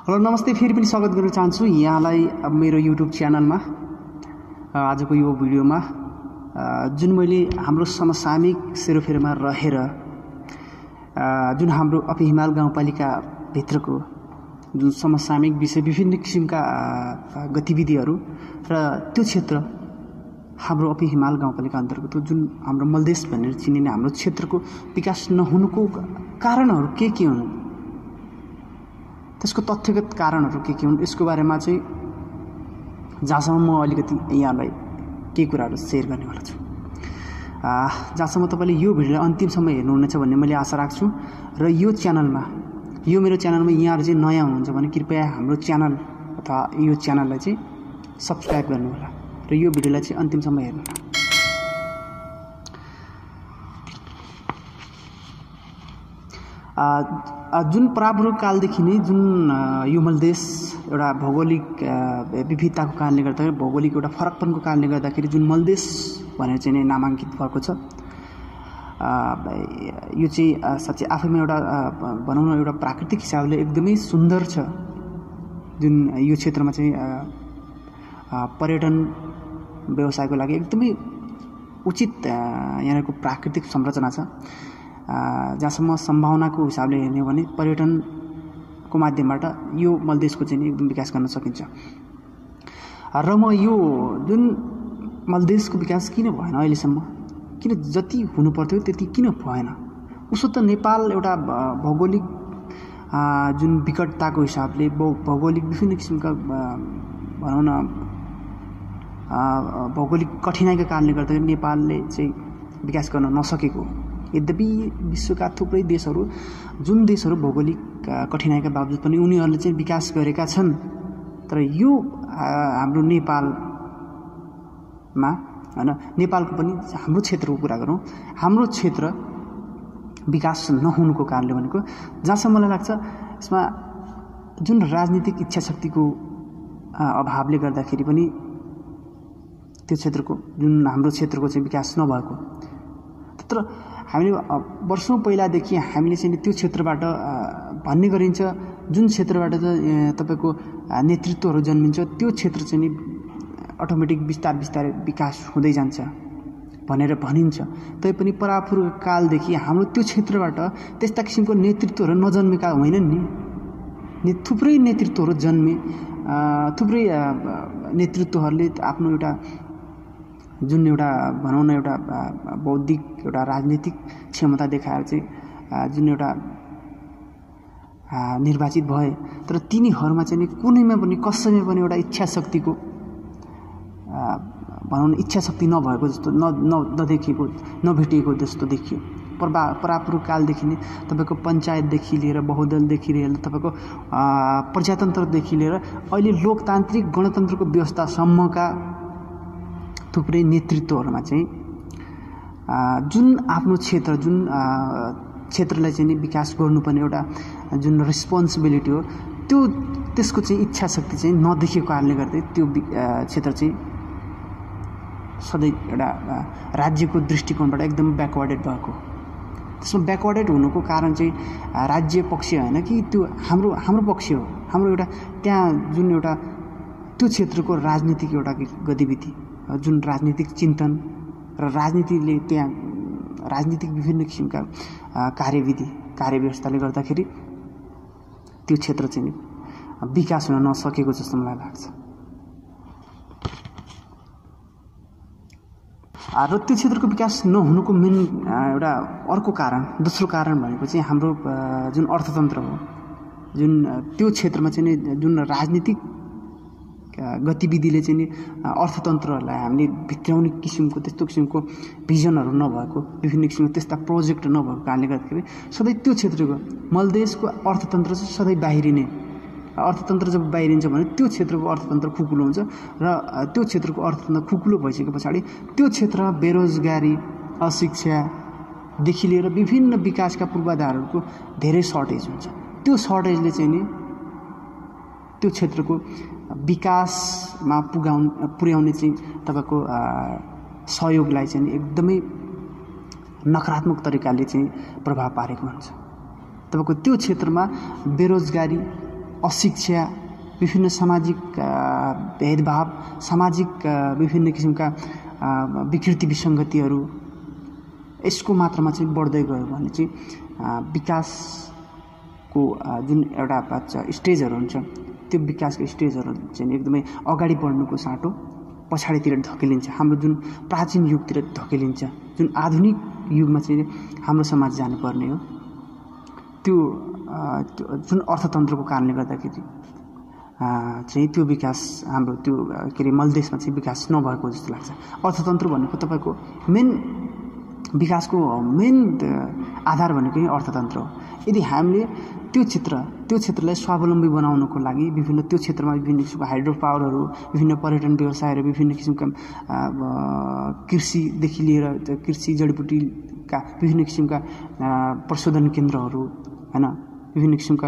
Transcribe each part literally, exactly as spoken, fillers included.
Hello नमस्ते, फेरि पनि स्वागत गर्न चाहन्छु यहाँलाई मेरो युट्युब च्यानलमा। आजको यो भिडियोमा जुन मैले हाम्रो समसामयिक सेरोफेरोमा रहेर जुन हाम्रो अपी हिमाल गाउँपालिका भित्रको जुन समसामयिक विषय विभिन्न किसिमका गतिविधिहरू र त्यो क्षेत्र हाम्रो अपी हिमाल गाउँपालिका अन्तर्गत जुन हाम्रो मलदेश भनेर चिनिने हाम्रो क्षेत्रको विकास नहुनुको कारणहरू के के हुन्, त्यसको तथ्यगत कारणहरू के के हुन्, यसको बारेमा चाहिँ जहाँसम्म म अलिकति यहाँलाई केही कुराहरू सेयर गर्नेवाला छु। जहाँसम्म तपाईँले यो भिडियो अन्तिमसम्म हेर्नुहुनेछ भन्ने मैले आशा राख्छु। र यो च्यानलमा यो मेरो च्यानलमा यहाँहरू चाहिँ नयाँ हुनुहुन्छ भने कृपया हाम्रो च्यानल अथवा यो च्यानललाई चाहिँ सब्सक्राइब गर्नुहोला र यो भिडियोलाई चाहिँ अन्तिमसम्म हेर्नुहोला। जुन प्रारम्भिक कालदेखि नै जुन यो मलदेश एउटा भौगोलिक विविधताको कारणले गर्दाखेरि भौगोलिक एउटा फरकपनको कारणले गर्दाखेरि जुन मलदेश भनेर चाहिँ नामाङ्कित भएको छ, यो चाहिँ साँच्चै आफैमा एउटा भनौँ न एउटा प्राकृतिक हिसाबले एकदमै सुन्दर छ। जुन यो क्षेत्रमा चाहिँ पर्यटन व्यवसायको लागि एकदमै उचित यहाँको प्राकृतिक संरचना छ। जहाँसम्म सम्भावनाको हिसाबले हेर्ने हो भने पर्यटनको माध्यमबाट यो मलदेशको चाहिँ एकदम विकास गर्न सकिन्छ। र म यो जुन मलदेशको विकास किन भएन अहिलेसम्म, किन जति हुनुपर्थ्यो त्यति किन भएन, उसो त नेपाल एउटा भौगोलिक जुन विकटताको हिसाबले भौगोलिक विभिन्न किसिमका भनौँ न भौगोलिक कठिनाइका कारणले गर्दाखेरि नेपालले चाहिँ विकास गर्न नसकेको। यद्यपि विश्वका थुप्रै देशहरू जुन देशहरू भौगोलिक कठिनाइका बावजुद पनि उनीहरूले चाहिँ विकास गरेका छन्, तर यो हाम्रो नेपालमा हैन, नेपालको पनि हाम्रो क्षेत्रको कुरा गरौँ, हाम्रो क्षेत्र विकास नहुनुको कारणले भनेको जहाँसम्म मलाई लाग्छ यसमा जुन राजनीतिक इच्छा शक्तिको अभावले गर्दाखेरि पनि त्यो क्षेत्रको जुन हाम्रो क्षेत्रको चाहिँ विकास नभएको। तर हामीले वर्षौं पहिलादेखि हामीले चाहिँ त्यो क्षेत्रबाट भन्ने गरिन्छ जुन क्षेत्रबाट चाहिँ तपाईँको नेतृत्वहरू जन्मिन्छ त्यो क्षेत्र चाहिँ नि अटोमेटिक बिस्तार बिस्तारै विकास हुँदै जान्छ भनेर भनिन्छ। तैपनि परापूर्व कालदेखि हाम्रो त्यो क्षेत्रबाट त्यस्ता किसिमको नेतृत्वहरू नजन्मेका होइनन् नि, थुप्रै नेतृत्वहरू जन्मे। थुप्रै नेतृत्वहरूले आफ्नो एउटा जुन एउटा भनौँ न एउटा बौद्धिक एउटा राजनीतिक क्षमता देखाएर चाहिँ जुन एउटा निर्वाचित भए, तर तिनीहरूमा चाहिँ कुनैमा पनि कसैमा पनि एउटा इच्छा शक्तिको भनौँ न इच्छा शक्ति नभएको जस्तो न नदेखिएको नभेटिएको जस्तो देखियो। परा परापूर्व कालदेखि नै तपाईँको पञ्चायतदेखि लिएर बहुदलदेखि लिएर तपाईँको प्रजातन्त्रदेखि लिएर अहिले लोकतान्त्रिक गणतन्त्रको व्यवस्थासम्मका थुप्रै नेतृत्वहरूमा चाहिँ जुन आफ्नो क्षेत्र जुन क्षेत्रलाई चाहिँ विकास गर्नुपर्ने एउटा जुन रेस्पोन्सिबिलिटी हो त्यो त्यसको चाहिँ इच्छा शक्ति चाहिँ नदेखिएको कारणले गर्दै त्यो क्षेत्र चाहिँ सधैँ एउटा राज्यको दृष्टिकोणबाट एकदम ब्याकवर्डेड भएको। त्यसमा ब्याकवर्डेड हुनुको कारण चाहिँ राज्य पक्ष होइन कि त्यो हाम्रो हाम्रो पक्ष हो। हाम्रो एउटा त्यहाँ जुन एउटा त्यो क्षेत्रको राजनीतिक एउटा गतिविधि जुन राजनीतिक चिन्तन र राजनीतिले त्यहाँ राजनीतिक विभिन्न किसिमका कार्यविधि कार्यव्यवस्थाले गर्दाखेरि त्यो क्षेत्र चाहिँ विकास हुन नसकेको जस्तो मलाई लाग्छ। र त्यो क्षेत्रको विकास नहुनुको मेन एउटा अर्को कारण दोस्रो कारण भनेको चाहिँ हाम्रो जुन अर्थतन्त्र हो, जुन त्यो क्षेत्रमा चाहिँ जुन राजनीतिक गतिविधिले चाहिँ नि अर्थतन्त्रहरूलाई हामीले भित्राउने किसिमको त्यस्तो किसिमको भिजनहरू नभएको, विभिन्न किसिमको त्यस्ता प्रोजेक्ट नभएको कारणले गर्दाखेरि सधैँ त्यो क्षेत्रको मलदेशको अर्थतन्त्र चाहिँ सधैँ बाहिरिने। अर्थतन्त्र जब बाहिरिन्छ भने त्यो क्षेत्रको अर्थतन्त्र खुकुलो हुन्छ र त्यो क्षेत्रको अर्थतन्त्र खुकुलो भइसके पछाडि त्यो क्षेत्रमा बेरोजगारी, अशिक्षादेखि लिएर विभिन्न विकासका पूर्वाधारहरूको धेरै सर्टेज हुन्छ। त्यो सर्टेजले चाहिँ नि त्यो क्षेत्रको विकासमा पुगाउने पुर्याउने चाहिँ तपाईँको सहयोगलाई चाहिँ एकदमै नकारात्मक तरिकाले चाहिँ प्रभाव पारेको हुन्छ। तपाईँको त्यो क्षेत्रमा बेरोजगारी, अशिक्षा, विभिन्न सामाजिक भेदभाव, सामाजिक विभिन्न किसिमका विकृति विसङ्गतिहरू यसको मात्रामा चाहिँ बढ्दै गयो भने चाहिँ विकासको जुन एउटा स्टेजहरू हुन्छ त्यो विकासको स्टेजहरू चाहिँ एकदमै अगाडि बढ्नुको साटो पछाडितिर धकेलिन्छ। हाम्रो जुन प्राचीन युगतिर धकेलिन्छ, जुन आधुनिक युगमा चाहिँ हाम्रो समाज जानुपर्ने हो त्यो जुन अर्थतन्त्रको कारणले गर्दाखेरि चाहिँ त्यो विकास हाम्रो त्यो के अरे मलदेशमा चाहिँ विकास नभएको जस्तो लाग्छ। अर्थतन्त्र भनेको तपाईँको मेन विकासको मेन आधार भनेको अर्थतन्त्र हो। यदि हामीले त्यो क्षेत्र त्यो क्षेत्रलाई स्वावलम्बी बनाउनको लागि विभिन्न त्यो क्षेत्रमा विभिन्न किसिमको हाइड्रो पावरहरू, विभिन्न पर्यटन व्यवसायहरू, विभिन्न किसिमका कृषिदेखि लिएर कृषि जडीबुटीका विभिन्न किसिमका प्रशोधन केन्द्रहरू हैन, विभिन्न किसिमका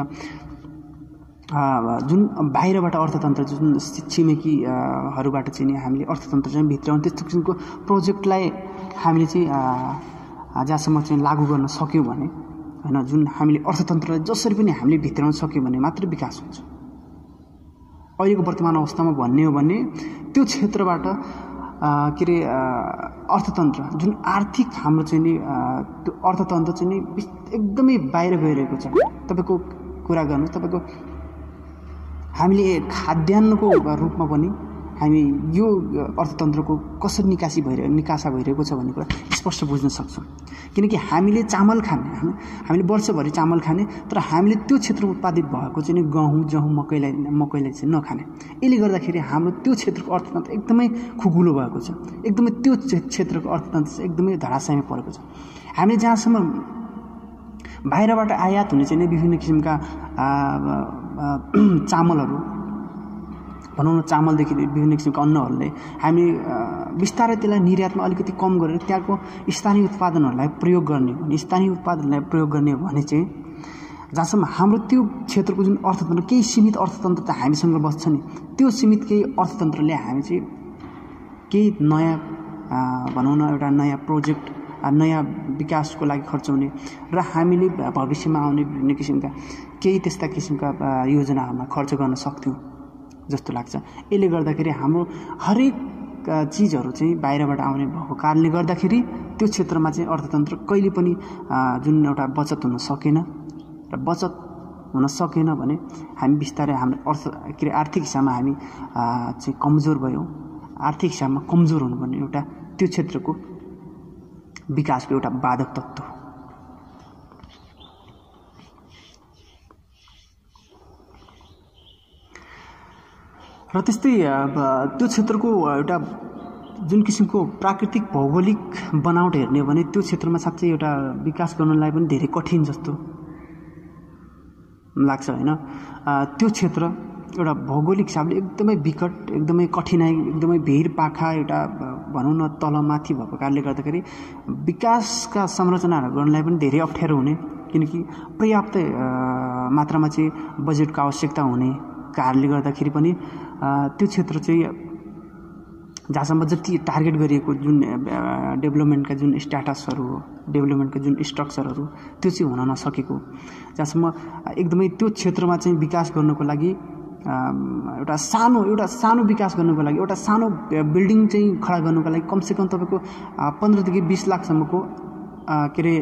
जुन बाहिरबाट अर्थतन्त्र जुन छिमेकीहरूबाट चाहिँ हामीले अर्थतन्त्र चाहिँ भित्राउनु त्यस्तो किसिमको प्रोजेक्टलाई हामीले चाहिँ जहाँसम्म चाहिँ लागू गर्न सक्यौँ भने हैन, जुन हामीले अर्थतन्त्रलाई जसरी पनि हामीले भित्राउन सक्यौँ भने मात्र विकास हुन्छ। अहिलेको वर्तमान अवस्थामा भन्ने हो भने त्यो क्षेत्रबाट के अरे अर्थतन्त्र जुन आर्थिक हाम्रो चाहिँ नि त्यो अर्थतन्त्र चाहिँ नि एकदमै बाहिर गइरहेको छ। तपाईँको कुरा गर्नु तपाईँको हामीले खाद्यान्नको रूपमा पनि हामी यो अर्थतन्त्रको कसरी निकासी भइरहेको निकासा भइरहेको छ भन्ने कुरा स्पष्ट बुझ्न सक्छौँ। किनकि हामीले चामल खाने हामीले वर्षभरि चामल खाने, तर हामीले त्यो क्षेत्रमा उत्पादित भएको चाहिँ गहुँ जहुँ मकैलाई मकैलाई चाहिँ नखाने। यसले गर्दाखेरि हाम्रो त्यो क्षेत्रको अर्थतन्त्र एकदमै खुकुलो भएको छ, एकदमै त्यो क्षेत्रको अर्थतन्त्र चाहिँ एकदमै धराशायीमा परेको छ। हामीले जहाँसम्म बाहिरबाट आयात हुने चाहिँ विभिन्न किसिमका चामलहरू भनौँ न, चामलदेखि विभिन्न किसिमका अन्नहरूले हामी बिस्तारै त्यसलाई निर्यातमा अलिकति कम गरेर त्यहाँको स्थानीय उत्पादनहरूलाई प्रयोग गर्ने भने स्थानीय उत्पादनलाई प्रयोग गर्ने भने चाहिँ जहाँसम्म हाम्रो त्यो क्षेत्रको जुन अर्थतन्त्र केही सीमित अर्थतन्त्र त हामीसँग बस्छ नि, त्यो सीमित केही अर्थतन्त्रले हामी चाहिँ केही नयाँ भनौँ न एउटा नयाँ प्रोजेक्ट नयाँ विकासको लागि खर्च हुने र हामीले भविष्यमा आउने विभिन्न किसिमका केही त्यस्ता किसिमका योजनाहरूमा खर्च गर्न सक्थ्यौँ जस्तो लाग्छ। यसले गर्दाखेरि हाम्रो हरेक चिजहरू चाहिँ बाहिरबाट आउने भएको कारणले गर्दाखेरि त्यो क्षेत्रमा चाहिँ अर्थतन्त्र कहिले पनि जुन एउटा बचत हुन सकेन र बचत हुन सकेन भने हामी बिस्तारै हाम्रो अर्थ के अरे आर्थिक हिसाबमा हामी चाहिँ कमजोर भयौँ। आर्थिक हिसाबमा कमजोर हुनुपर्ने एउटा त्यो क्षेत्रको विकासको एउटा बाधक तत्त्व हो। र त्यस्तै त्यो क्षेत्रको एउटा जुन किसिमको प्राकृतिक भौगोलिक बनावट हेर्ने हो भने त्यो क्षेत्रमा साँच्चै एउटा विकास गर्नलाई पनि धेरै कठिन जस्तो लाग्छ हैन। त्यो क्षेत्र एउटा भौगोलिक हिसाबले एकदमै विकट, एकदमै कठिनाइ, एकदमै भिर पाखा एउटा भनौँ न तलमाथि भएको कारणले गर्दाखेरि विकासका संरचनाहरू गर्नलाई पनि धेरै अप्ठ्यारो हुने, किनकि पर्याप्त मात्रामा चाहिँ बजेटको आवश्यकता हुने कारणले गर्दाखेरि पनि त्यो क्षेत्र चाहिँ जहाँसम्म जति टार्गेट गरिएको जुन डेभलपमेन्टका जुन स्ट्याटसहरू हो, डेभलपमेन्टका जुन स्ट्रक्चरहरू त्यो चाहिँ हुन नसकेको, जहाँसम्म एकदमै त्यो क्षेत्रमा चाहिँ विकास गर्नको लागि एउटा सानो एउटा सानो विकास गर्नको लागि एउटा सानो बिल्डिङ चाहिँ खडा गर्नको लागि कमसेकम तपाईँको पन्ध्रदेखि बिस लाखसम्मको के अरे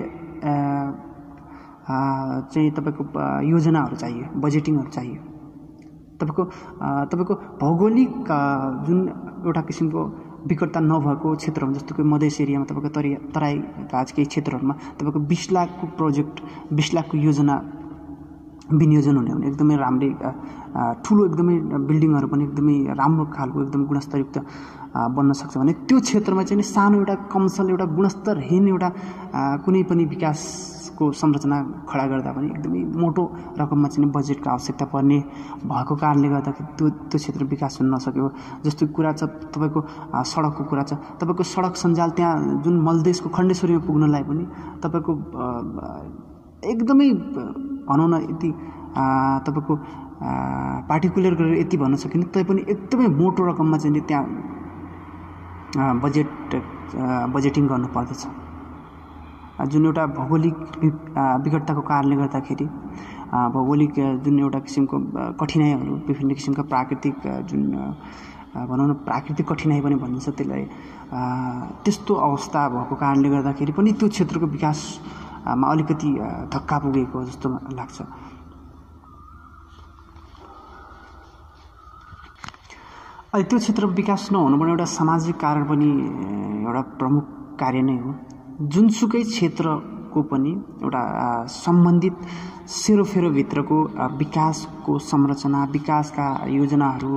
चाहिँ तपाईँको योजनाहरू चाहियो, बजेटिङहरू चाहियो। तपाईँको तपाईँको भौगोलिक जुन एउटा किसिमको विकटता नभएको क्षेत्रमा जस्तो कि मधेस एरियामा तपाईँको तराई तराईका केही क्षेत्रहरूमा तपाईँको बिस लाखको प्रोजेक्ट बिस लाखको योजना विनियोजन हुने भने एकदमै राम्रै ठुलो एकदमै बिल्डिङहरू पनि एकदमै राम्रो खालको एकदम गुणस्तरयुक्त बन्न सक्छ भने त्यो क्षेत्रमा चाहिँ सानो एउटा कमसल एउटा गुणस्तरहीन एउटा कुनै पनि विकासको संरचना खडा गर्दा पनि एकदमै मोटो रकममा चाहिँ बजेटको आवश्यकता पर्ने भएको कारणले गर्दाखेरि त्यो त्यो क्षेत्र विकास हुन नसक्यो। जस्तो कुरा छ तपाईँको सडकको कुरा छ, तपाईँको सडक सञ्जाल त्यहाँ जुन मलदेशको खण्डेश्वरीमा पुग्नलाई पनि तपाईँको एकदमै भनौँ न यति तपाईँको पार्टिकुलर गरेर यति भन्न सकिन्न, तैपनि एकदमै मोटो रकममा चाहिँ त्यहाँ बजेट बजेटिङ गर्नु पर्दछ। जुन एउटा भौगोलिक विकटताको कारणले गर्दाखेरि भौगोलिक जुन एउटा किसिमको कठिनाइहरू, विभिन्न किसिमका प्राकृतिक जुन भनौँ न प्राकृतिक कठिनाइ पनि भनिन्छ त्यसलाई, त्यस्तो अवस्था भएको कारणले गर्दाखेरि पनि त्यो क्षेत्रको विकासमा अलिकति धक्का पुगेको जस्तो लाग्छ। अहिले त्यो क्षेत्रको विकास नहुनु पनि एउटा सामाजिक कारण पनि एउटा प्रमुख कार्य नै हो। जुनसुकै क्षेत्रको पनि एउटा सम्बन्धित सेरोफेरोभित्रको विकासको संरचना, विकासका योजनाहरू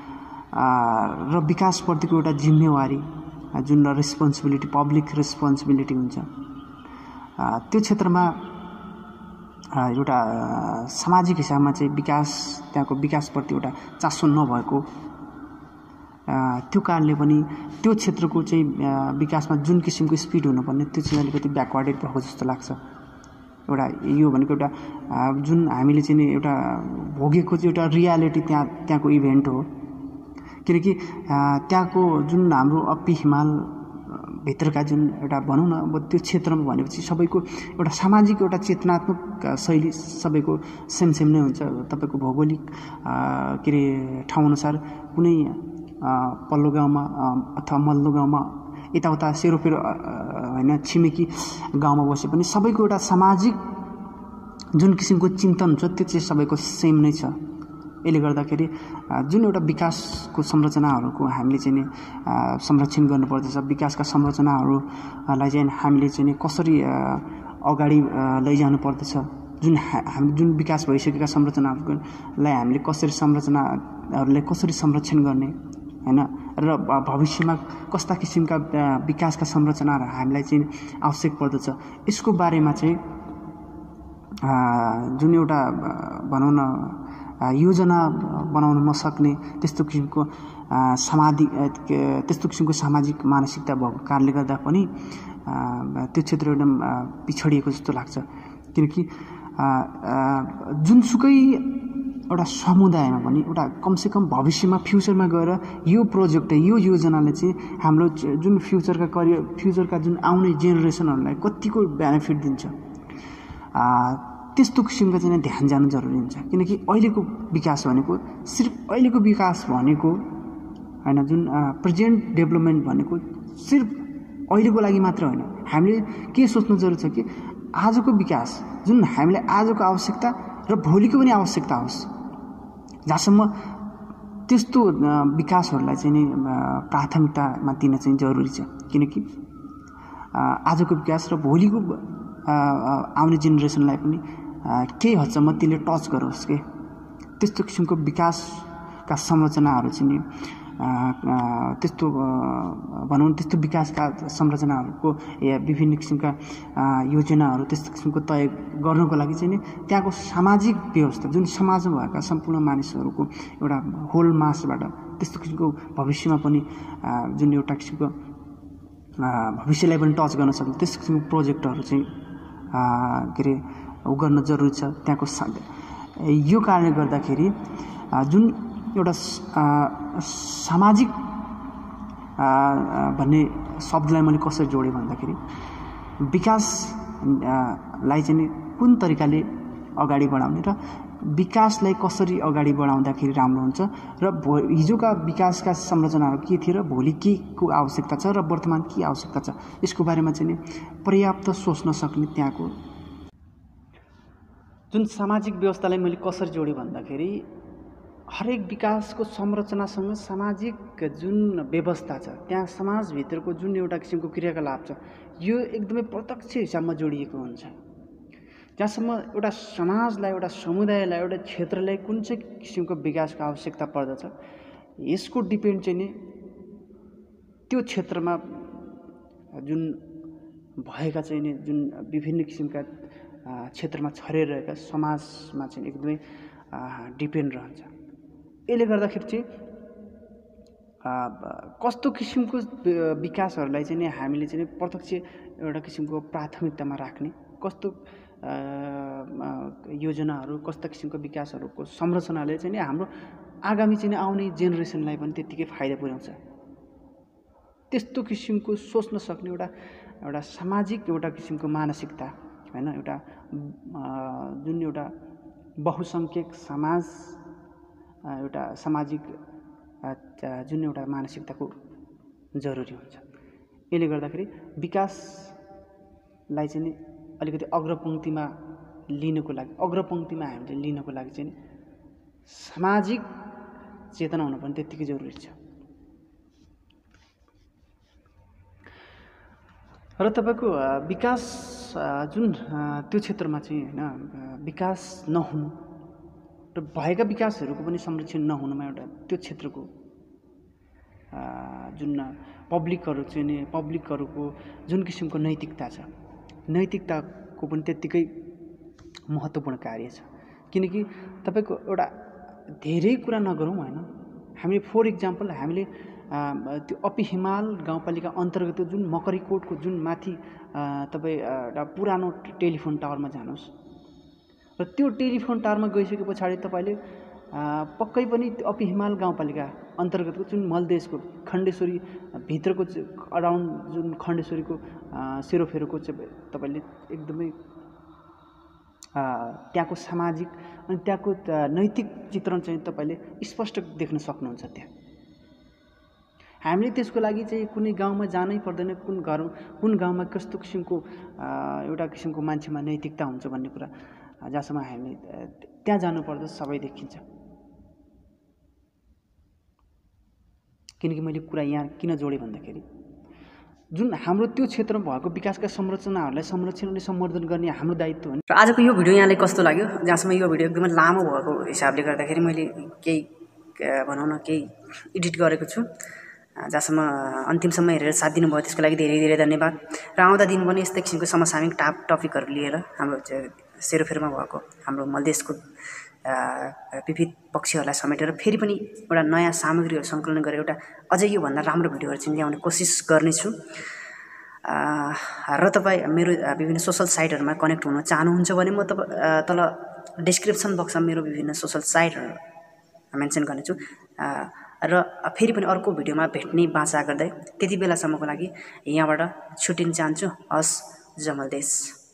र विकासप्रतिको एउटा जिम्मेवारी जुन रेस्पोन्सिबिलिटी, पब्लिक रेस्पोन्सिबिलिटी हुन्छ, त्यो क्षेत्रमा एउटा सामाजिक हिसाबमा चाहिँ विकास, त्यहाँको विकासप्रति एउटा चासो नभएको, त्यो कारणले पनि त्यो क्षेत्रको चाहिँ विकासमा जुन किसिमको स्पिड हुनुपर्ने त्यो चाहिँ अलिकति ब्याकवर्डेड भएको जस्तो लाग्छ। एउटा यो भनेको एउटा जुन हामीले चाहिँ एउटा भोगेको चाहिँ एउटा रियालिटी त्यहाँ त्यहाँको इभेन्ट हो। किनकि त्यहाँको जुन हाम्रो अप्पी हिमाल भित्रका जुन एउटा भनौँ न अब त्यो क्षेत्रमा भनेपछि सबैको एउटा सामाजिक एउटा चेतनात्मक शैली सबैको सेम सेम नै हुन्छ। तपाईँको भौगोलिक के अरे ठाउँअनुसार कुनै पल्लो गाउँमा अथवा मल्लो गाउँमा यताउता सेरोफेरो होइन छिमेकी गाउँमा बसे पनि सबैको एउटा सामाजिक जुन किसिमको चिन्तन छ त्यो चाहिँ सबैको सेम नै छ। यसले गर्दाखेरि जुन एउटा विकासको संरचनाहरूको हामीले चाहिँ संरक्षण गर्नुपर्दछ, विकासका संरचनाहरूलाई चाहिँ हामीले चाहिँ कसरी अगाडि लैजानु पर्दछ, जुन हामी जुन विकास भइसकेका संरचनाहरूलाई हामीले कसरी संरचनाहरूलाई कसरी संरक्षण गर्ने हैन, र भविष्यमा कस्ता किसिमका विकासका संरचनाहरू हामीलाई चाहिँ आवश्यक पर्दछ, यसको बारेमा चाहिँ जुन एउटा भनौँ न योजना बनाउन नसक्ने त्यस्तो किसिमको सामाजिक त्यस्तो किसिमको सामाजिक मानसिकता भएको कारणले गर्दा पनि त्यो क्षेत्र एकदम पिछडिएको जस्तो लाग्छ। किनकि जुनसुकै एउटा समुदायमा पनि एउटा कमसेकम भविष्यमा फ्युचरमा गएर यो प्रोजेक्ट, यो योजनाले चाहिँ हाम्रो जुन फ्युचरका करियर फ्युचरका जुन आउने जेनेरेसनहरूलाई कतिको बेनिफिट दिन्छ, त्यस्तो किसिमको चाहिँ ध्यान जानु जरुरी हुन्छ। किनकि अहिलेको विकास भनेको सिर्फ अहिलेको विकास भनेको हैन, जुन प्रेजेन्ट डेभलपमेन्ट भनेको सिर्फ अहिलेको लागि मात्र होइन। हामीले के सोच्नु जरुरी छ कि आजको विकास जुन हामीले आजको आवश्यकता र भोलिको पनि आवश्यकता होस्, जहाँसम्म त्यस्तो विकासहरूलाई चाहिँ नि प्राथमिकतामा दिन चाहिँ जरुरी छ। किनकि आजको विकास र भोलिको आउने जेनेरेसनलाई पनि केही हदसम्म त्यसले टच गरोस् के, त्यस्तो किसिमको विकासका संरचनाहरू चाहिँ नि त्यस्तो भनौँ त्यस्तो विकासका संरचनाहरूको या विभिन्न किसिमका योजनाहरू त्यस्तो किसिमको तय गर्नको लागि चाहिँ नि त्यहाँको सामाजिक व्यवस्था जुन समाजमा भएका सम्पूर्ण मानिसहरूको एउटा होल मासबाट त्यस्तो किसिमको भविष्यमा पनि जुन एउटा किसिमको भविष्यलाई पनि टच गर्न सक्ने त्यस्तो किसिमको प्रोजेक्टहरू चाहिँ के अरे उ गर्न जरुरी छ त्यहाँको। यो कारणले गर्दाखेरि जुन एउटा सामाजिक भन्ने शब्दलाई मैले कसरी जोडेँ भन्दाखेरि विकासलाई चाहिँ कुन तरिकाले अगाडि बढाउने र विकासलाई कसरी अगाडि बढाउँदाखेरि राम्रो हुन्छ र हिजोका विकासका संरचनाहरू के थिए र भोलि के को आवश्यकता छ र वर्तमान के आवश्यकता छ, यसको बारेमा चाहिँ पर्याप्त सोच्न सक्ने त्यहाँको जुन सामाजिक व्यवस्थालाई मैले कसरी जोडेँ भन्दाखेरि हरेक विकासको संरचनासँग सामाजिक जुन व्यवस्था छ त्यहाँ समाजभित्रको जुन एउटा किसिमको क्रियाकलाप छ यो एकदमै प्रत्यक्ष हिसाबमा जोडिएको हुन्छ। जहाँसम्म एउटा समाजलाई, एउटा समुदायलाई, एउटा क्षेत्रलाई कुन चाहिँ किसिमको विकासको आवश्यकता पर्दछ यसको डिपेन्ड चाहिँ नि त्यो क्षेत्रमा जुन भएका चाहिँ नि जुन विभिन्न किसिमका क्षेत्रमा छरिएर रहेका समाजमा चाहिँ एकदमै डिपेन्ड रहन्छ। यसले गर्दाखेरि चाहिँ कस्तो किसिमको विकासहरूलाई चाहिँ नि हामीले चाहिँ प्रत्यक्ष एउटा किसिमको प्राथमिकतामा राख्ने, कस्तो योजनाहरू, कस्ता किसिमको विकासहरूको संरचनाले चाहिँ नि हाम्रो आगामी चाहिँ आउने जेनेरेसनलाई पनि त्यत्तिकै फाइदा पुर्याउँछ, त्यस्तो किसिमको सोच्न सक्ने एउटा एउटा सामाजिक एउटा किसिमको मानसिकता हैन, एउटा जुन एउटा बहुसङ्ख्यक समाज एउटा सामाजिक जुन एउटा मानसिकताको जरुरी हुन्छ। यसले गर्दाखेरि विकासलाई चाहिँ अलिकति अग्रपङ्क्तिमा लिनको लागि अग्रपङ्क्तिमा हामीले लिनको लागि चाहिँ सामाजिक चेतना हुनु पनि त्यत्तिकै जरुरी छ। र तपाईँको विकास जुन त्यो क्षेत्रमा चाहिँ होइन विकास नहुनु र भएका विकासहरूको पनि संरक्षण नहुनुमा एउटा त्यो क्षेत्रको जुन पब्लिकहरू चाहिँ नि पब्लिकहरूको जुन किसिमको नैतिकता छ नैतिकताको पनि त्यत्तिकै महत्त्वपूर्ण कार्य छ। किनकि तपाईँको एउटा धेरै कुरा नगरौँ होइन, हामीले फर इक्जाम्पल हामीले त्यो अपी हिमाल गाउँपालिका अन्तर्गत जुन मकरीकोटको जुन माथि तपाईँ एउटा पुरानो टेलिफोन टावरमा जानुहोस् र त्यो टेलिफोन टावरमा गइसके पछाडि तपाईँले पक्कै पनि अपी हिमाल गाउँपालिका अन्तर्गतको जुन मलदेशको खण्डेश्वरी भित्रको अराउन्ड जुन खण्डेश्वरीको सेरोफेरोको चाहिँ तपाईँले एकदमै त्यहाँको सामाजिक अनि त्यहाँको नैतिक चित्रण चाहिँ तपाईँले स्पष्ट देख्न सक्नुहुन्छ। त्यहाँ हामीले त्यसको लागि चाहिँ कुनै गाउँमा जानै पर्दैन, कुन घर कुन गाउँमा कस्तो किसिमको एउटा किसिमको मान्छेमा नैतिकता हुन्छ भन्ने कुरा जहाँसम्म हामी त्यहाँ जानुपर्दा सबै देखिन्छ। किनकि मैले कुरा यहाँ किन जोडेँ भन्दाखेरि जुन हाम्रो त्यो क्षेत्रमा भएको विकासका संरचनाहरूलाई संरक्षण अनि सम्वर्धन गर्ने हाम्रो दायित्व हो। र आजको यो भिडियो यहाँलाई कस्तो लाग्यो? जहाँसम्म यो भिडियो एकदमै लामो भएको हिसाबले गर्दाखेरि मैले केही भनौँ न केही एडिट गरेको छु। जहाँसम्म अन्तिमसम्म हेरेर साथ दिनुभयो त्यसको लागि धेरै धेरै धन्यवाद। र आउँदा दिन पनि यस्तै किसिमको समसामयिक टाप टपिकहरू लिएर हाम्रो सेरोफेरोमा भएको हाम्रो मधेसको विविध पक्षहरूलाई समेटेर फेरि पनि एउटा नयाँ सामग्रीहरू सङ्कलन गरेर एउटा अझै योभन्दा राम्रो भिडियोहरू चाहिँ ल्याउने कोसिस गर्नेछु। र तपाईँ मेरो विभिन्न सोसल साइटहरूमा कनेक्ट हुन चाहनुहुन्छ भने म तपाईँ तल डिस्क्रिप्सन बक्समा मेरो विभिन्न सोसल साइटहरू मेन्सन गर्नेछु। र फेरि पनि अर्को भिडियोमा भेट्ने बाचा गर्दै त्यति बेलासम्मको लागि यहाँबाट छुटिन चाहन्छु। हस्, जमल देश।